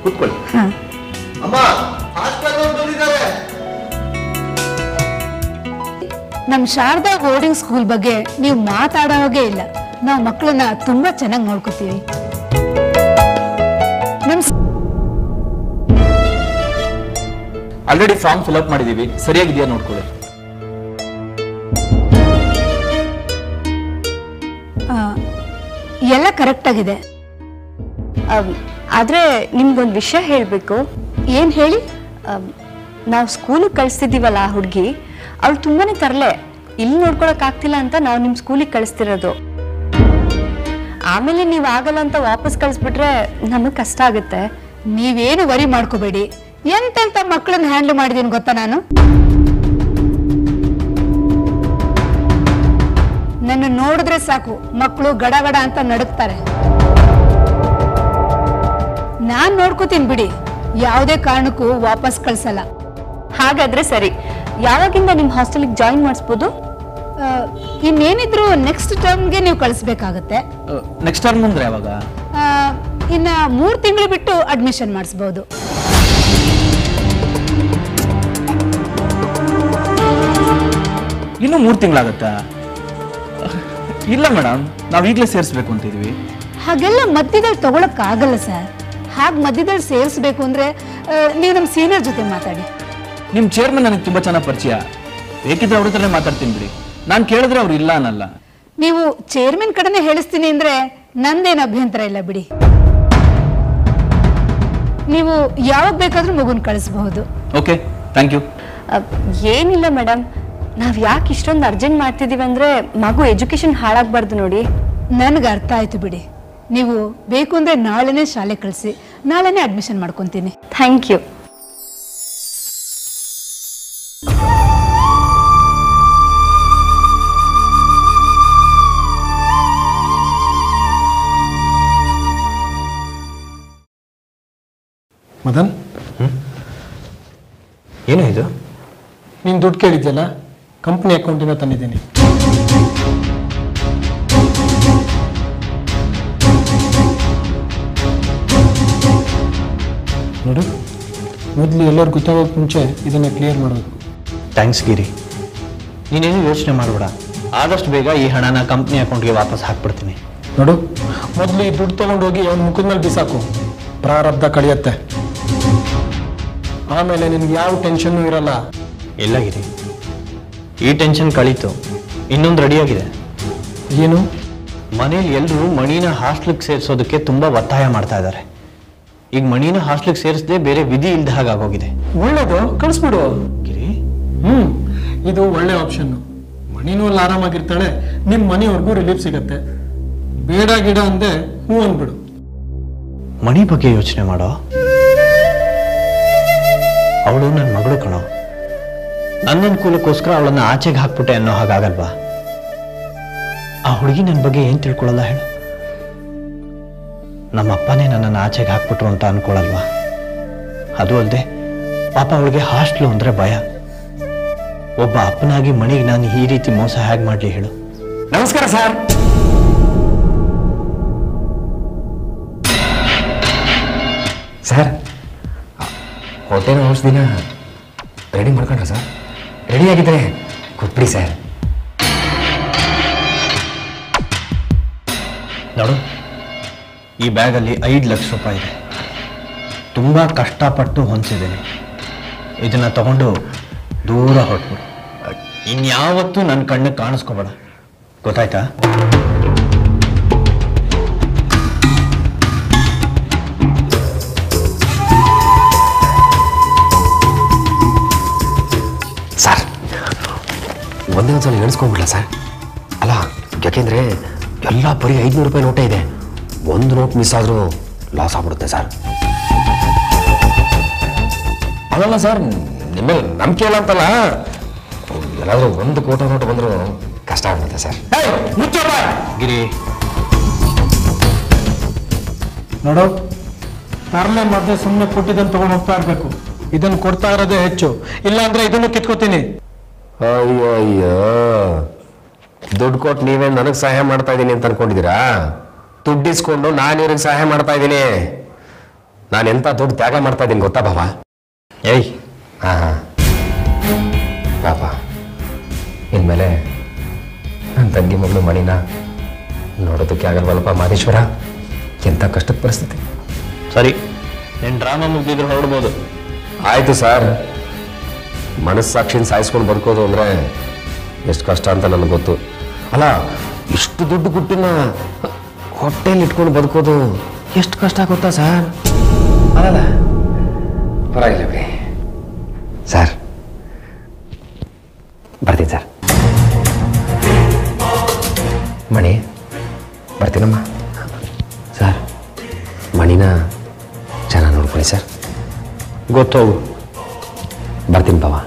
ಕೂತ್ಕೊಳ್ಳಿ. ಅಮ್ಮ ನಮ್ ಶಾರದಾ ಬೋರ್ಡಿಂಗ್ ಸ್ಕೂಲ್ ಬಗ್ಗೆ ನೀವು ಮಾತಾಡೋವಾಗೇ ಇಲ್ಲ. ನಾವು ಮಕ್ಕಳನ್ನ ತುಂಬಾ ಚೆನ್ನಾಗಿ ನೋಡ್ಕೋತೀವಿ. ಆಲ್ರೆಡಿ ಫಾರ್ಮ್ ಫಿಲ್ಅಪ್ ಮಾಡಿದೀವಿ, ಸರಿಯಾಗಿದೆಯಾ ನೋಡ್ಕೊಳ್ಳಿ. ಎಲ್ಲ ಕರೆಕ್ಟ್ ಆಗಿದೆ. ಆದ್ರೆ ನಿಮ್ಗೊಂದು ವಿಷಯ ಹೇಳ್ಬೇಕು. ಏನ್ ಹೇಳಿ? ನಾವು ಸ್ಕೂಲಿಗೆ ಕಳಿಸ್ತಿದ್ದೀವಲ್ಲ ಆ ಹುಡುಗಿ, ಅವಳು ತುಂಬಾನೇ ತರಲೆ. ಇಲ್ಲಿ ನೋಡ್ಕೊಳಕ್ ಆಗ್ತಿಲ್ಲ ಅಂತ ನಾವು ನಿಮ್ ಸ್ಕೂಲಿಗೆ ಕಳಿಸ್ತಿರೋದು. ಆಮೇಲೆ ನೀವ್ ಆಗಲ್ಲ ಅಂತ ವಾಪಸ್ ಕಳಿಸ್ಬಿಟ್ರೆ ನಮಗ್ ಕಷ್ಟ ಆಗುತ್ತೆ. ನೀವೇನು ವರಿ ಮಾಡ್ಕೋಬೇಡಿ. ಎಂತೆಂತ ಮಕ್ಕಳನ್ನ ಹ್ಯಾಂಡಲ್ ಮಾಡಿದೀನಿ ಗೊತ್ತಾ ನಾನು. ನನ್ನ ನೋಡಿದ್ರೆ ಸಾಕು ಮಕ್ಕಳು ಗಡಗಡ ಅಂತ ನಡುಕ್ತಾರೆ. ನಾನ್ ನೋಡ್ಕೋತೀನಿ ಬಿಡಿ, ಯಾವುದೇ ಕಾರಣಕ್ಕೂ ವಾಪಸ್ ಕಳ್ಸಲ್ಲ. ಹಾಗಾದ್ರೆ ಸರಿ, ಯಾವಾಗಿಂದ ನಿಮ್ ಹಾಸ್ಟೆಲ್ಗೆ ಜಾಯಿನ್ ಮಾಡಿಸ್ಬೋದು? ಇನ್ನೇನಿದ್ರು ನೆಕ್ಸ್ಟ್ ಟರ್ಮ್ಗೆ ನೀವು ಕಳಿಸ್ಬೇಕಾಗತ್ತೆ. ನೆಕ್ಸ್ಟ್ ಟರ್ಮ್ ಅಂದ್ರೆ ಯಾವಾಗ? ಇನ್ನ 3 ತಿಂಗಳು ಬಿಟ್ಟು ಅಡ್ಮಿಷನ್ ಮಾಡಿಸ್ಬೋದು. ಇನ್ನು 3 ತಿಂಗಳಾಗತ್ತಾ? ಇಲ್ಲ ಮೇಡಮ್, ನಾವು ಈಗಲೇ ಸೇರಿಸ್ಬೇಕು ಅಂತಿದ್ವಿ. ಹಾಗೆಲ್ಲ ಮಧ್ಯದಲ್ಲಿ ತಗೊಳಕ್ ಆಗಲ್ಲ ಸರ್. ಹಾಗೆ ಮಧ್ಯದಲ್ಲಿ ಸೇರಿಸ್ಬೇಕು ಅಂದ್ರೆ ನೀವು ನಮ್ಮ ಸೀನಿಯರ್ ಜೊತೆ ಮಾತಾಡಿ. ನಿಮ್ ಚೇರ್ಮನ್ ನನಗೆ ತುಂಬಾ ಚೆನ್ನಾಗಿ ಪರಿಚಯ, ಬೇಕಿದ್ರೆ ಅವ್ರ ಹತ್ರನೇ ಮಾತಾಡ್ತೀನಿ ಬಿಡಿ. ನಾನು ಕೇಳಿದ್ರೆ ಅವ್ರು ಇಲ್ಲ ಅನ್ನಲ್ಲ. ನೀವು ಚೇರ್ಮನ್ ಕಡೆನೆ ಹೇಳಿಸ್ತೀನಿ ಅಂದ್ರೆ ನಂದೇನು ಅಭ್ಯಂತರ ಇಲ್ಲ ಬಿಡಿ. ನೀವು ಯಾವಾಗ ಬೇಕಾದ್ರೂ ಮಗುನ್ ಕಳಿಸಬಹುದು. Okay, thank you. ಏನಿಲ್ಲ ಮೇಡಮ್, ನಾವ್ ಯಾಕೆ ಇಷ್ಟೊಂದು ಅರ್ಜೆಂಟ್ ಮಾಡ್ತಿದೀವಿ ಅಂದ್ರೆ ಮಗು ಎಜುಕೇಶನ್ ಹಾಳಾಗ್ಬಾರ್ದು ನೋಡಿ. ನನ್ಗೆ ಅರ್ಥ ಆಯ್ತು ಬಿಡಿ. ನೀವು ಬೇಕು ಅಂದ್ರೆ ನಾಳೆನೇ ಶಾಲೆ ಕಳಿಸಿ, ನಾಳೆನೇ ಅಡ್ಮಿಷನ್ ಮಾಡ್ಕೊಂತೀನಿ. Thank you. ಮದನ್, ಏನು ಇದು? ನೀನು ದುಡ್ಡು ಕೇಳಿದ್ಯಲ್ಲ, ಕಂಪ್ನಿ ಅಕೌಂಟಿಂದ ತಂದಿದ್ದೀನಿ. ನೋಡು, ಮೊದಲು ಎಲ್ಲರೂ ಗೊತ್ತಾಗೋಕೆ ಮುಂಚೆ ಇದನ್ನು ಕ್ಲಿಯರ್ ಮಾಡಬೇಕು. ಥ್ಯಾಂಕ್ಸ್ ಗಿರಿ, ನೀನೇನು ಯೋಚನೆ ಮಾಡಬೇಡ. ಆದಷ್ಟು ಬೇಗ ಈ ಹಣನ ಕಂಪ್ನಿ ಅಕೌಂಟ್ಗೆ ವಾಪಸ್ ಹಾಕ್ಬಿಡ್ತೀನಿ. ನೋಡು, ಮೊದಲು ಈ ದುಡ್ಡು ತೊಗೊಂಡೋಗಿ ಅವನ ಮುಖದ ಮೇಲೆ ಬಿಸಾಕು. ಪ್ರಾರಬ್ಧ ಕಳಿಯತ್ತೆ. ಆಮೇಲೆ ನಿನ್ಗೆ ಯಾವ ಟೆನ್ಷನ್ನು ಇರಲ್ಲ. ಇಲ್ಲ ಗಿರಿ, ಈ ಟೆನ್ಷನ್ ಕಳೀತು. ಇನ್ನೊಂದು ರೆಡಿಯಾಗಿದೆ. ಏನು? ಮನೇಲಿ ಎಲ್ಲರೂ ಮಣಿನ ಹಾಸ್ಟ್ಲಿಗೆ ಸೇರಿಸೋದಕ್ಕೆ ತುಂಬಾ ಒತ್ತಾಯ ಮಾಡ್ತಾ ಇದ್ದಾರೆ. ಈಗ ಮಣಿನ ಹಾಸ್ಟ್ಲಿಗೆ ಸೇರಿಸದೆ ಬೇರೆ ವಿಧಿ ಇಲ್ದ ಹಾಗಾಗೋಗಿದೆ. ಒಳ್ಳೇದು, ಕಳಿಸ್ಬಿಡು ಗಿರಿ. ಇದು ಒಳ್ಳೆ ಆಪ್ಷನ್. ಮಣಿನೂ ಅಲ್ಲಿ ಆರಾಮಾಗಿರ್ತಾಳೆ, ನಿಮ್ಮ ಮನೆಯವ್ರಿಗೂ ರಿಲೀಫ್ ಸಿಗತ್ತೆ. ಬೇಡ ಗಿಡ ಅಂದೆ ಹೂ ಅಂದ್ಬಿಡು. ಮಣಿ ಬಗ್ಗೆ ಯೋಚನೆ ಮಾಡೋ. ಅವಳು ನನ್ನ ಮಗಳು ಕಣೋ. ನನ್ನ ಅನುಕೂಲಕ್ಕೋಸ್ಕರ ಅವಳನ್ನ ಆಚೆಗೆ ಹಾಕ್ಬಿಟ್ಟೆ ಅನ್ನೋ ಹಾಗಾಗಲ್ವಾ? ಆ ಹುಡುಗಿ ನನ್ನ ಬಗ್ಗೆ ಏನ್ ತಿಳ್ಕೊಳ್ಳಲ್ಲ ಹೇಳು? ನಮ್ಮ ಅಪ್ಪನೇ ನನ್ನನ್ನು ಆಚೆಗೆ ಹಾಕ್ಬಿಟ್ರು ಅಂತ ಅನ್ಕೊಳಲ್ವಾ? ಅದು ಅಲ್ಲದೆ ಪಾಪ ಅವಳಿಗೆ ಹಾಸ್ಟ್ಲು ಅಂದ್ರೆ ಭಯ. ಒಬ್ಬ ಅಪ್ಪನಾಗಿ ಮಣಿಗೆ ನಾನು ಈ ರೀತಿ ಮೋಸ ಹೇಗೆ ಮಾಡ್ಲಿ ಹೇಳು? ನಮಸ್ಕಾರ ಸರ್. ಸರ್, ಹೋಟೆಲ್ ಔಷಧಿನ ರೆಡಿ ಮಾಡ್ಕೊಂಡ್ರ ಸರ್? ರೆಡಿ ಆಗಿದ್ರೆ ಕೊಟ್ಬಿಡಿ ಸರ್. ನೋಡು, ಈ ಬ್ಯಾಗಲ್ಲಿ 5 ಲಕ್ಷ ರೂಪಾಯಿ ಇದೆ. ತುಂಬಾ ಕಷ್ಟಪಟ್ಟು ಹೊಂದಿಸಿದ್ದೇನೆ. ಇದನ್ನ ತಗೊಂಡು ದೂರ ಹೊರಟ್ಬಿಡು. ಇನ್ಯಾವತ್ತೂ ನನ್ನ ಕಣ್ಣು ಕಾಣಿಸ್ಕೋಬೇಡ, ಗೊತ್ತಾಯ್ತಾ? ಸರ್, ಒಂದೇ ಒಂದ್ಸಲ ಎಣಿಸ್ಕೊಂಡ್ಬಿಡ್ಲ ಸರ್? ಅಲ್ಲ, ಯಾಕೆಂದ್ರೆ ಎಲ್ಲ ಬರೀ 500 ರೂಪಾಯಿ ನೋಟೇ ಇದೆ. ಒಂದು ನೋಟ್ ಮಿಸ್ ಆದರೂ ಲಾಸ್ ಆಗ್ಬಿಡುತ್ತೆ ಸರ್. ಅಲ್ಲ ಸರ್, ನಿಮ್ಮ ನಂಬಿಕೆ ಇಲ್ಲ ಅಂತಲ್ಲ, ಎಲ್ಲಾದ್ರೂ 1 ಕೋಟಿ ನೋಟ್ ಬಂದರೂ ಕಷ್ಟ ಆಗ್ಬಿಡುತ್ತೆ ಸರ್. ಗಿರಿ, ನೋಡು, ತರಲೆ ಮಧ್ಯೆ ಸುಮ್ಮನೆ ಕೊಟ್ಟಿದ್ದನ್ನು ತಗೊಂಡು ಹೋಗ್ತಾ ಇರ್ಬೇಕು. ಇದನ್ನು ಕೊಡ್ತಾ ಇರೋದೇ ಹೆಚ್ಚು, ಇಲ್ಲ ಅಂದ್ರೆ ಇದನ್ನು ಕಿತ್ಕೋತೀನಿ. ಅಯ್ಯೋ ಅಯ್ಯೋ, ದುಡ್ಡು ಕೊಟ್ಟು ನೀವೇ ನನಗೆ ಸಹಾಯ ಮಾಡ್ತಾ ಇದ್ದೀನಿ ಅಂತ ಅನ್ಕೊಂಡಿದ್ದೀರಾ? ದುಡ್ಡಿಸ್ಕೊಂಡು ನಾನು ಇವ್ರಿಗೆ ಸಹಾಯ ಮಾಡ್ತಾ ಇದ್ದೀನಿ. ನಾನು ಎಂತ ದೊಡ್ಡ ತ್ಯಾಗ ಮಾಡ್ತಾ ಇದ್ದೀನಿ ಗೊತ್ತಾ ಬಾವ? ಏಯ್ ಹಾ ಪಾಪ ಇನ್ಮೇಲೆ ನನ್ನ ತಂಗಿ ಮಗಳು ಮಣಿನ ನೋಡೋದಕ್ಕೆ ಆಗಲ್ವಲ್ಲಪ್ಪ ಮಾದೇಶ್ವರ. ಎಂಥ ಕಷ್ಟದ ಪರಿಸ್ಥಿತಿ. ಸರಿ, ನಿನ್ನ ಡ್ರಾಮಾ ಮುಗಿದಿದ್ರೆ ಹೊರಡ್ಬೋದು. ಆಯ್ತು ಸರ್, ಮನಸ್ಸಾಕ್ಷಿನ ಸಾಯಿಸ್ಕೊಂಡು ಬದುಕೋದು ಅಂದರೆ ಎಷ್ಟು ಕಷ್ಟ ಅಂತ ನನಗೆ ಗೊತ್ತು. ಅಲ್ಲ, ಇಷ್ಟು ದುಡ್ಡು ಗುಟ್ಟಿನ ಹೊಟ್ಟೆಯಲ್ಲಿ ಇಟ್ಕೊಂಡು ಬದುಕೋದು ಎಷ್ಟು ಕಷ್ಟ ಗೊತ್ತಾ ಸರ್? ಅಲ್ಲ ಪರವಾಗಿಲ್ಲ ಬಿಡಿ ಸರ್. ಬರ್ತೀನಿ ಸರ್. ಮಣಿ ಬರ್ತೀನಮ್ಮ. ಸರ್, ಮಣಿನ ಚೆನ್ನಾಗಿ ನೋಡ್ಕೊಳ್ಳಿ ಸರ್. ಗೊತ್ತೋಗು. ಬರ್ತೀನಿ ಬಾವ.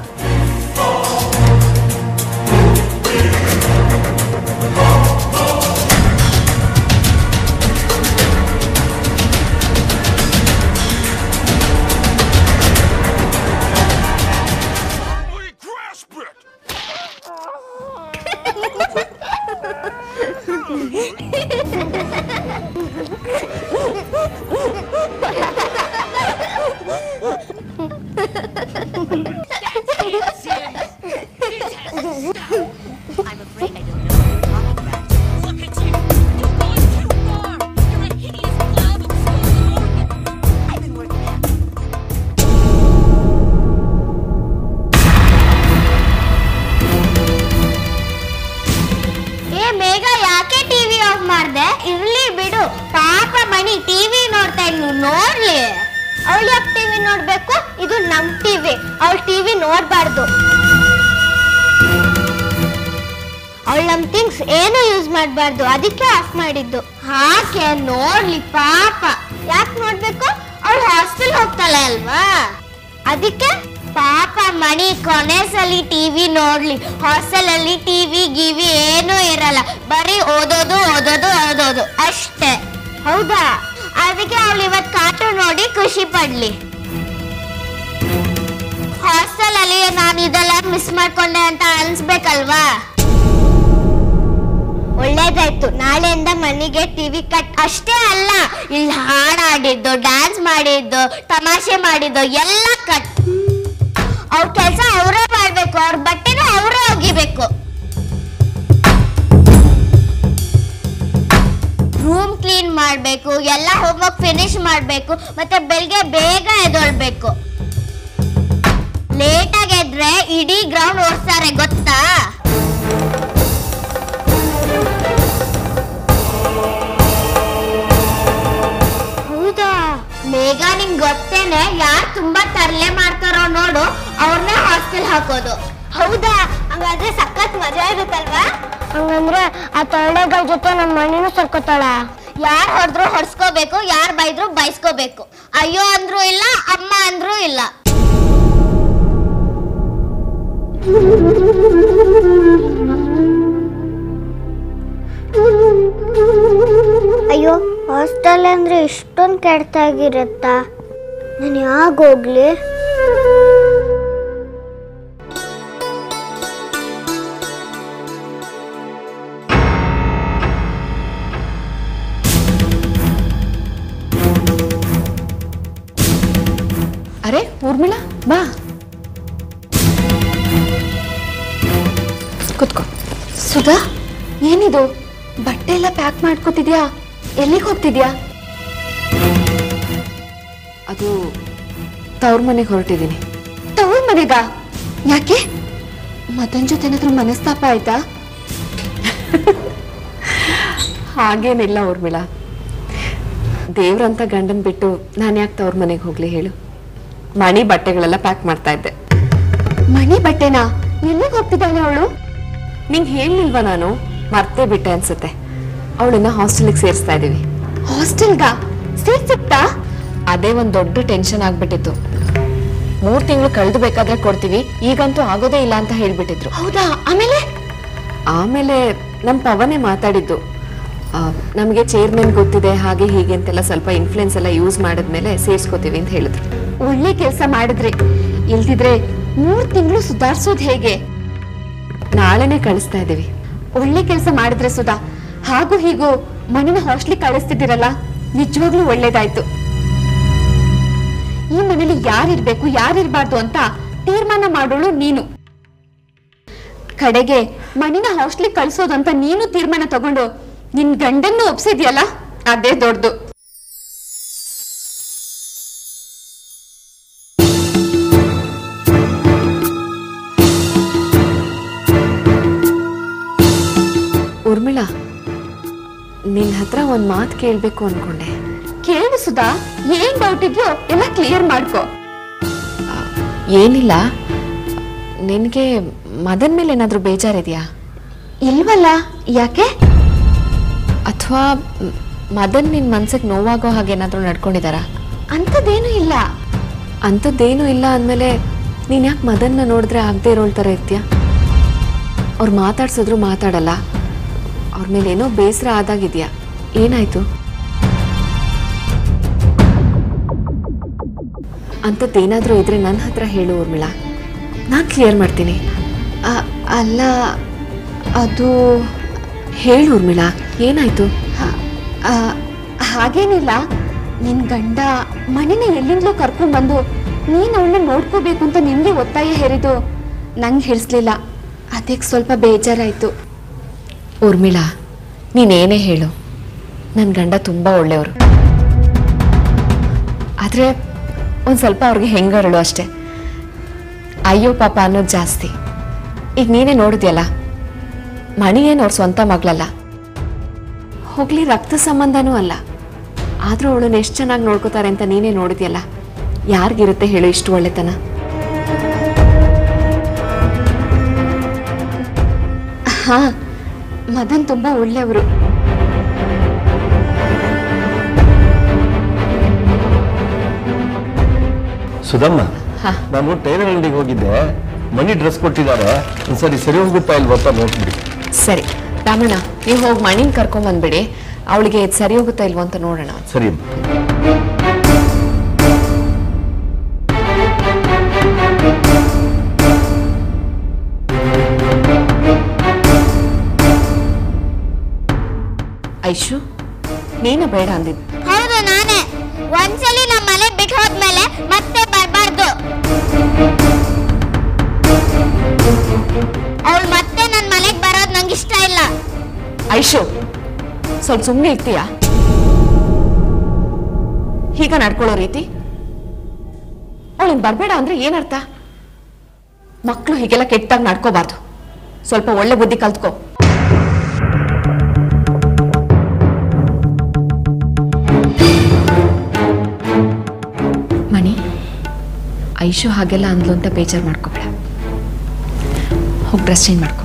ಇರ್ಲಿ ಬಿಡು, ಪಾಪ ಮಣಿ ಟಿವಿ ನೋಡ್ತಾ ಇನ್ನು ನೋಡ್ಲಿ. ಅವಳು ಯಾಕೆ ಟಿವಿ ನೋಡ್ಬೇಕು? ಇದು ನಮ್ ಟಿವಿ, ಅವಳು ಟಿವಿ ನೋಡ್ಬಾರ್ದು. ಅವಳು ನಮ್ ಥಿಂಗ್ಸ್ ಏನು ಯೂಸ್ ಮಾಡ್ಬಾರ್ದು, ಅದಕ್ಕೆ ಆಫ್ ಮಾಡಿದ್ದು. ಹಾಗೆ ನೋಡ್ಲಿ ಪಾಪ. ಯಾಕೆ ನೋಡ್ಬೇಕು? ಅವಳು ಹಾಸ್ಟೆಲ್ ಹೋಗ್ತಾಳೆ ಅಲ್ವಾ, ಅದಕ್ಕೆ ಪಾಪ ಮಣಿ ಕೊನೆ ಸಲಿ ಟಿವಿ ನೋಡ್ಲಿ. ಹಾಸ್ಟೆಲ್ ಅಲ್ಲಿ ಟಿವಿ ಗಿವಿ ಏನೂ ಇರಲ್ಲ, ಬರೀ ಓದೋದು ಓದೋದು ಓದೋದು ಅಷ್ಟೇ. ಹೌದಾ? ಅದಕ್ಕೆ ಅವಳು ಇವತ್ತು ಕಾರ್ಟೂನ್ ನೋಡಿ ಖುಷಿ ಪಡ್ಲಿ. ಹಾಸ್ಟೆಲ್ ಅಲ್ಲಿ ನಾನು ಇದೆಲ್ಲ ಮಿಸ್ ಮಾಡ್ಕೊಂಡೆ ಅಂತ ಅನ್ಸ್ಬೇಕಲ್ವಾ? ಒಳ್ಳೇದಾಯ್ತು, ನಾಳೆಯಿಂದ ಮನೆಗೆ ಟಿವಿ ಕಟ್. ಅಷ್ಟೇ ಅಲ್ಲ, ಇಲ್ಲಿ ಹಾಡಾಡಿದ್ದು, ಡ್ಯಾನ್ಸ್ ಮಾಡಿದ್ದು, ತಮಾಷೆ ಮಾಡಿದ್ದು ಎಲ್ಲ ಕಟ್. ಅವ್ರ ಕೆಲಸ ಅವರೇ ಮಾಡ್ಬೇಕು, ಅವ್ರ ಬಟ್ಟೆನ ಅವರೇ ಒಗಿಬೇಕು. ರೂಮ್ ಕ್ಲೀನ್ ಮಾಡ್ಬೇಕು, ಎಲ್ಲ ಹೋಮ್ವರ್ಕ್ ಫಿನಿಶ್ ಮಾಡ್ಬೇಕು, ಮತ್ತೆ ಬೆಳಿಗ್ಗೆ ಬೇಗ ಎದ್ದೊಳ್ಬೇಕು. ಲೇಟಾಗಿ ಎದ್ರೆ ಇಡೀ ಗ್ರೌಂಡ್ ಓಡಿಸ್ತಾರೆ ಗೊತ್ತಾ? ಹೌದಾ? ಮೇಘ, ನಿಂಗ್ ಗೊತ್ತೇನೆ ಯಾರು ತುಂಬಾ ತರಲೆ ಮಾಡ್ತಾರೋ ನೋಡು, ಅವ್ರನ್ನ ಹಾಸ್ಟೆಲ್ ಹಾಕೋದು. ಹೌದಾ? ಹಂಗಾದ್ರೆ ಸಖತ್ ಮಜಾ ಇರುತ್ತಲ್ವಾ? ಹಂಗಂದ್ರೆ ಆ ತರಳೆಗಳ ಜೊತೆ ನಮ್ಮ ಮಣ್ಣಿನೂ ಸರ್ಕೋತಾಳ. ಯಾರು ಹೊಡೆದ್ರು ಹೊಡ್ಸ್ಕೋಬೇಕು, ಯಾರು ಬೈದ್ರು ಬೈಸ್ಕೋಬೇಕು. ಅಯ್ಯೋ ಅಂದ್ರೂ ಇಲ್ಲ, ಅಮ್ಮ ಅಂದ್ರೂ ಇಲ್ಲ. ಅಯ್ಯೋ, ಹಾಸ್ಟೆಲ್ ಅಂದ್ರೆ ಇಷ್ಟೊಂದು ಕೆಡ್ತಾಗಿರುತ್ತಾ? ನಾನು ಯಾಕೆ ಹೋಗ್ಲಿ? ಅರೆ ಊರ್ಮಿಳಾ, ಬಾ ಕುತ್ಕೋ. ಸುಧಾ, ಏನಿದು ಬಟ್ಟೆ ಎಲ್ಲ ಪ್ಯಾಕ್ ಮಾಡ್ಕೋತಿದ್ಯಾ? ಎಲ್ಲಿಗೆ ಹೋಗ್ತಿದ್ಯಾ? ಅದು ತವ್ರ ಮನೆಗೆ ಹೊರಟಿದ್ದೀನಿ. ತವ್ರ ಮನೆಗ? ಯಾಕೆ? ಮದನ್ ಜೊತೆ ಏನಾದ್ರೂ ಮನಸ್ತಾಪ ಆಯ್ತಾ? ಹಾಗೇನಿಲ್ಲ ಊರ್ಮಿಳಾ. ದೇವ್ರಂತ ಗಂಡನ್ ಬಿಟ್ಟು ನಾನು ಯಾಕೆ ತವ್ರ ಮನೆಗೆ ಹೋಗ್ಲಿ ಹೇಳು? ಮಣಿ ಬಟ್ಟೆಗಳೆಲ್ಲ ಪ್ಯಾಕ್ ಮಾಡ್ತಾ ಇದ್ದೆ. ಮಣಿ ಬಟ್ಟೆನಾ? ಎಲ್ಲಿಗೆ ಹೋಗ್ತಿದ್ದಾಳೆ ಅವಳು? ನಿಂಗೆ ಹೇಳಿಲ್ವಾ ನಾನು? ಮರ್ತೇ ಬಿಟ್ಟೆ ಅನ್ಸುತ್ತೆ. ಅವಳನ್ನ ಹಾಸ್ಟೆಲ್ಗೆ ಸೇರಿಸ್ತಾ ಇದೀವಿ. ಹಾಸ್ಟೆಲ್ಗ ಸೇರ್ಸಿತ್ತಾ? ಅದೇ ಒಂದ್ ದೊಡ್ಡ ಟೆನ್ಷನ್ ಆಗ್ಬಿಟ್ಟಿತ್ತು. 3 ತಿಂಗಳು ಕಳೆದು ಬೇಕಾದ್ರೆ ಕೊಡ್ತೀವಿ, ಈಗಂತೂ ಆಗೋದೇ ಇಲ್ಲ ಅಂತ ಹೇಳ್ಬಿಟ್ಟಿದ್ರು. ಹೌದಾ? ಆಮೇಲೆ ನಮ್ ಪವನೇ ಮಾತಾಡಿದ್ದು, ನಮಗೆ ಚೇರ್ಮನ್ ಗೊತ್ತಿದೆ ಹಾಗೆ ಹೀಗೆ ಅಂತೆಲ್ಲ ಸ್ವಲ್ಪ ಇನ್ಫ್ಲುಯೆನ್ಸ್ ಎಲ್ಲ ಯೂಸ್ ಮಾಡಿದ್ಮೇಲೆ ಸೇರ್ಸ್ಕೋತೀವಿ ಅಂತ ಹೇಳಿದ್ರು. ಒಳ್ಳೆ ಕೆಲಸ ಮಾಡಿದ್ರಿ. ಇಲ್ದಿದ್ರೆ 3 ತಿಂಗಳು ಸುಧಾರಿಸೋದು ಹೇಗೆ? ನಾಳೆನೆ ಕಳಿಸ್ತಾ ಇದೀವಿ. ಒಳ್ಳೆ ಕೆಲಸ ಮಾಡಿದ್ರೆ ಸುಧಾ. ಹಾಗೂ ಹೀಗೂ ಮಣಿನ ಹಾಸ್ಟೆಲ್ಗೆ ಕಳಿಸ್ತಿದ್ದೀರಲ್ಲ, ನಿಜವಾಗ್ಲೂ ಒಳ್ಳೇದಾಯ್ತು. ಈ ಮನೇಲಿ ಯಾರಿರ್ಬೇಕು ಯಾರಿರ್ಬಾರ್ದು ಅಂತ ತೀರ್ಮಾನ ಮಾಡೋಳು ನೀನು. ಕಡೆಗೆ ಮಣಿನ ಹಾಸ್ಟೆಲ್ ಕಳ್ಸೋದಂತ ನೀನು ತೀರ್ಮಾನ ತಗೊಂಡು ನಿನ್ ಗಂಡನ್ನು ಒಪ್ಸಿದ್ಯಲ್ಲ, ಅದೇ ದೊಡ್ಡದು. ಉರ್ಮಿಳಾ, ನಿನ್ ಹತ್ರ ಒಂದ್ ಮಾತು ಕೇಳ್ಬೇಕು ಅನ್ಕೊಂಡೆ. ಕೇಳು ಸುಧಾ, ಏನ್ ಡೌಟ್ ಇದೆಯೋ ಎಲ್ಲ ಕ್ಲಿಯರ್ ಮಾಡ್ಕೋ. ಏನಿಲ್ಲ, ನಿನ್ಗೆ ಮದನ್ ಮೇಲೆ ಏನಾದ್ರೂ ಬೇಜಾರಿದ್ಯಾ? ಇಲ್ವಲ್ಲ, ಯಾಕೆ? ಅಥವಾ ಮದನ್ ನಿನ್ ಮನ್ಸಿಗೆ ನೋವಾಗೋ ಹಾಗೇನಾದ್ರೂ ನಡ್ಕೊಂಡಿದಾರ? ಅಂಥದ್ದೇನೂ ಇಲ್ಲ. ಅಂಥದ್ದೇನೂ ಇಲ್ಲ ಅಂದಮೇಲೆ ನೀನ್ ಯಾಕೆ ಮದನ್ನ ನೋಡಿದ್ರೆ ಆಗದೆ ಇರೋಳ್ ಥರ ಇರ್ತೀಯ? ಅವ್ರು ಮಾತಾಡ್ಸಿದ್ರು ಮಾತಾಡಲ್ಲ, ಅವ್ರ ಮೇಲೆ ಏನೋ ಬೇಸರ ಆದಾಗಿದ್ಯಾ? ಏನಾಯ್ತು? ಅಂಥದ್ದೇನಾದ್ರೂ ಇದ್ರೆ ನನ್ನ ಹತ್ರ ಹೇಳು ಊರ್ಮಿಳಾ, ನಾನು ಕ್ಲಿಯರ್ ಮಾಡ್ತೀನಿ. ಅಲ್ಲ, ಅದು ಹೇಳು ಊರ್ಮಿಳಾ, ಏನಾಯ್ತು? ಹಾಗೇನಿಲ್ಲ, ನಿನ್ ಗಂಡ ಮಣಿನ ಎಲ್ಲಿಂದಲೂ ಕರ್ಕೊಂಡ್ಬಂದು ನೀನು ಅವಳನ್ನ ನೋಡ್ಕೋಬೇಕು ಅಂತ ನಿನ್ಗೆ ಒತ್ತಾಯ ಹೇರಿದ್ದು ನಂಗೆ ಹೇಳಿಸ್ಲಿಲ್ಲ. ಅದಕ್ಕೆ ಸ್ವಲ್ಪ ಬೇಜಾರಾಯ್ತು. ಊರ್ಮಿಳಾ, ನೀನೇನೇ ಹೇಳು, ನನ್ನ ಗಂಡ ತುಂಬ ಒಳ್ಳೆಯವರು. ಆದರೆ ಒಂದು ಸ್ವಲ್ಪ ಅವ್ರಿಗೆ ಹೆಂಗರಳು ಅಷ್ಟೆ. ಅಯ್ಯೋ ಪಾಪ ಅನ್ನೋದು ಜಾಸ್ತಿ. ಈಗ ನೀನೇ ನೋಡಿದ್ಯಲ್ಲ, ಮಣಿ ಏನು ಅವ್ರ ಸ್ವಂತ ಮಗಳಲ್ಲ, ಹೋಗ್ಲಿ ರಕ್ತ ಸಂಬಂಧನೂ ಅಲ್ಲ. ಆದರೂ ಅವಳನ್ನ ಎಷ್ಟು ಚೆನ್ನಾಗಿ ನೋಡ್ಕೋತಾರೆ ಅಂತ ನೀನೇ ನೋಡಿದ್ಯಲ್ಲ. ಯಾರಿಗಿರುತ್ತೆ ಹೇಳು ಇಷ್ಟು ಒಳ್ಳೆತನ? ಹಾ, ಮದನ್ ತುಂಬ ಒಳ್ಳೆಯವರು. ಸುಧಮ್ಮ, ನಾನು ಟೈಲರ್ ಅಂಗಡಿಗೆ ಹೋಗಿದ್ದೆ, ಮನಿ ಡ್ರೆಸ್ ಕೊಟ್ಟಿದ್ದಾರೆ, ಒಂದ್ಸರಿ ಸರಿ ಹೋಗುತ್ತಾ ಇಲ್ವಪ್ಪ ನೋಡ್ಬಿಡಿ. ಸರಿ ರಾಮಣ್ಣ, ನೀವು ಹೋಗಿ ಮಣಿನ ಕರ್ಕೊಂಡ್ಬಂದ್ಬಿಡಿ, ಅವಳಿಗೆ ಸರಿ ಹೋಗುತ್ತಾ ಇಲ್ವೋ ಅಂತ ನೋಡೋಣ. ಸರಿ. ಐಶು, ನೀನು ಬೇಡ ಅಂದಿದ್ದು. ಹೌದು, ನಾನೇ. ಒಂದ್ಸಲಿ ನಮ್ಮ ಮನೆ ಬಿಟ್ಟು ಹೋದ್ಮೇಲೆ ಮತ್ತೆ ಬರಬಾರ್ದು. ಅವಳು ಮತ್ತೆ ನನ್ನ ಮನೆಗೆ ಬರೋದು ನಂಗೆ ಇಷ್ಟ ಇಲ್ಲ. ಐಶು, ಸ್ವಲ್ಪ ಸುಮ್ಮನೆ ಇರ್ತೀಯಾ? ಹೀಗ ನಡ್ಕೊಳ್ಳೋ ರೀತಿ? ಅವಳಿಗೆ ಬರಬೇಡ ಅಂದ್ರೆ ಏನರ್ಥ? ಮಕ್ಕಳು ಹೀಗೆಲ್ಲ ಕೆಟ್ಟಾಗಿ ನಡ್ಕೋಬಾರ್ದು. ಸ್ವಲ್ಪ ಒಳ್ಳೆ ಬುದ್ಧಿ ಕಲ್ತ್ಕೋ. ಮಣಿ, ಐಶು ಹಾಗೆಲ್ಲ ಅಂದ್ಲು ಅಂತ ಬೇಜಾರು ಮಾಡ್ಕೋಬೇಡ. ಹೋಗಿ ಡ್ರೆಸ್ ಚೇಂಜ್ ಮಾಡ್ಕೊ.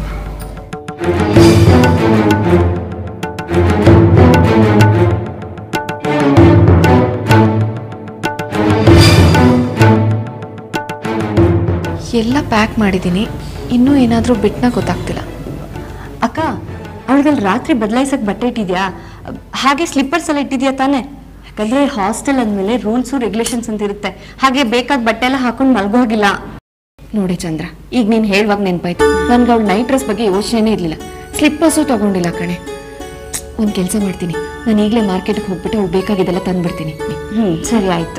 ಎಲ್ಲ ಪ್ಯಾಕ್ ಮಾಡಿದ್ದೀನಿ, ಇನ್ನೂ ಏನಾದರೂ ಬಿಟ್ಟನ ಗೊತ್ತಾಗ್ತಿಲ್ಲ. ಅಕ್ಕ, ಅವಳಿಗಲ್ಲಿ ರಾತ್ರಿ ಬದಲಾಯಿಸಕ್ಕೆ ಬಟ್ಟೆ ಇಟ್ಟಿದ್ಯಾ? ಹಾಗೆ ಸ್ಲಿಪ್ಪರ್ಸ್ ಎಲ್ಲ ಇಟ್ಟಿದ್ಯಾ ತಾನೆ? ಯಾಕಂದ್ರೆ ಹಾಸ್ಟೆಲ್ ಅಂದಮೇಲೆ ರೂಲ್ಸು ರೆಗ್ಯುಲೇಷನ್ಸ್ ಅಂತ ಇರುತ್ತೆ. ಹಾಗೆ ಬೇಕಾದ ಬಟ್ಟೆ ಎಲ್ಲ ಹಾಕೊಂಡು ಮಲ್ಗೋ ಹೋಗಿಲ್ಲ. ನೋಡಿ ಚಂದ್ರ, ಈಗ ನೀನು ಹೇಳುವಾಗ ನೆನಪಾಯ್ತು, ನನ್ಗೆ ಅವಳು ನೈಟ್ ಡ್ರೆಸ್ ಬಗ್ಗೆ ಯೋಚನೆನೇ ಇರಲಿಲ್ಲ. ಸ್ಲಿಪ್ಪರ್ಸು ತಗೊಂಡಿಲ್ಲ ಕಣೆ. ಒಂದು ಕೆಲಸ ಮಾಡ್ತೀನಿ, ನಾನು ಈಗಲೇ ಮಾರ್ಕೆಟ್ಗೆ ಹೋಗ್ಬಿಟ್ಟು ಅವ್ಳು ಬೇಕಾಗಿದ್ದೆಲ್ಲ ತಂದ್ಬಿಡ್ತೀನಿ. ಸರಿ ಆಯ್ತು.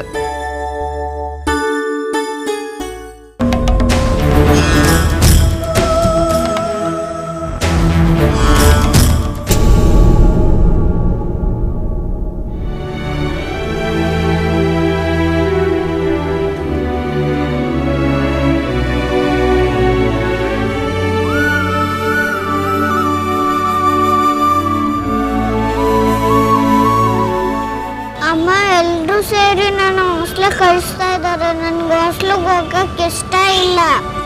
ಸೇರಿ ನಾನು ಹಾಸ್ಟೆಲ್ ಕಳಿಸ್ತಾ ಇದ್ದಾರೆ. ನನ್ಗೆ ಹಾಸ್ಟೆಲ್ಗೆ ಹೋಗಕ್ಕೆ ಇಷ್ಟ ಇಲ್ಲ.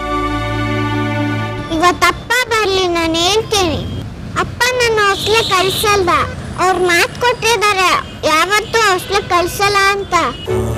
ಇವತ್ತಪ್ಪ ಬರ್ಲಿ, ನಾನು ಹೇಳ್ತೀನಿ. ಅಪ್ಪ ನನ್ನ ಹಾಸ್ಟೆಲ್ ಕಳಿಸಲ್ಲ. ಅವ್ರು ಮಾತು ಕೊಟ್ಟಿದ್ದಾರೆ, ಯಾವತ್ತೂ ಹಾಸ್ಟೆಲ್ ಕಳಿಸಲ್ಲ ಅಂತ.